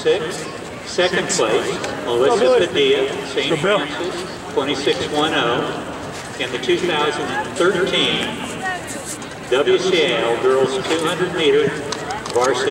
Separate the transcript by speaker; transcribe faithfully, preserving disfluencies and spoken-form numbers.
Speaker 1: six. Second place, Melissa Padilla, Saint Francis, twenty-six ten. In the two thousand thirteen W C A L Girls two hundred meter varsity.